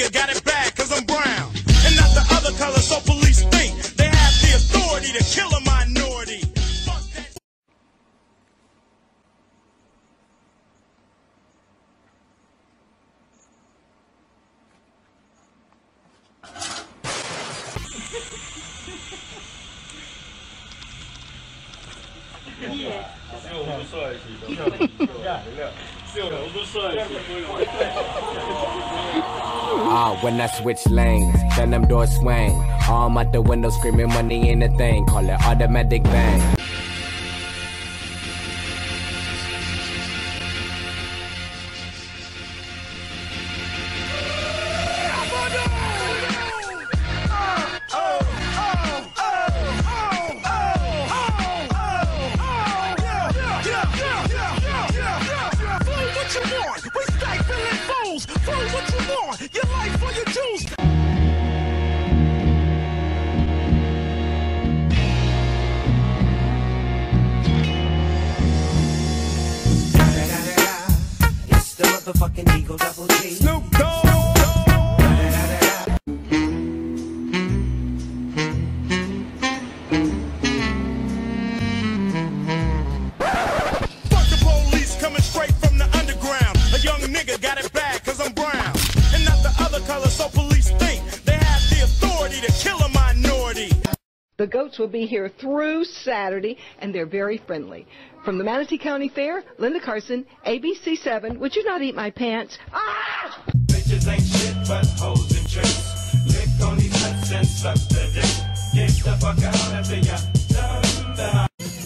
nigga got it bad cause I'm brown. And not the other color, so police think they have the authority to kill a minority. Fuck that. When I switch lanes, then them doors swing. Arm out the window screaming money ain't a thing. Call it automatic bang. Motherfucking Eagle Double G. Snoop Dogg. Fuck the police coming straight from the underground. A young nigga got it bad cause I'm brown. And not the other color, so police think they have the authority to kill a minority. The goats will be here through Saturday, and they're very friendly. From the Manatee County Fair, Linda Carson, ABC7. Would you not eat my pants? Ah! Bitches ain't shit but hoes and tricks. Lick on these nuts and suck the dick. Get the fuck out after ya done the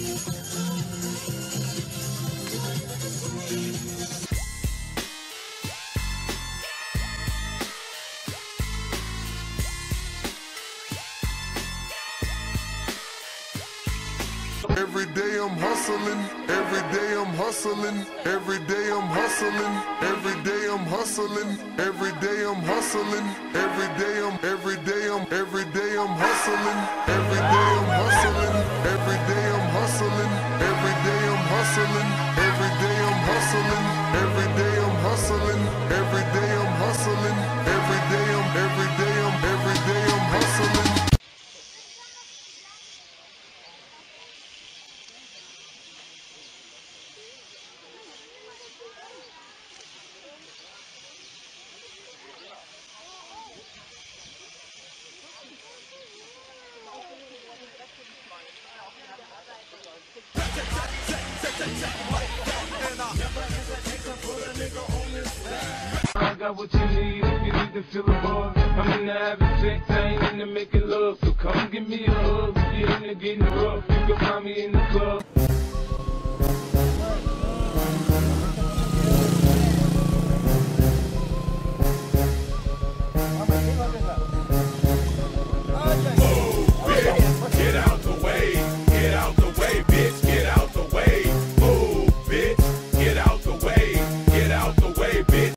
Every day I'm hustling, every day I'm hustling, every day I'm hustling, every day I'm hustling, every day I'm hustling, every day I'm hustling, every day I'm hustling, every day I'm hustling, every day I'm hustling, every day I'm hustling, every day I'm hustling, every day I'm hustling, every day I'm hustling, every day I'm hustling. I got what you need if you need to feel the buzz. I'm in the having sex, I ain't in the making love. So come give me a hug. If you're in the getting rough, you can find me in the club.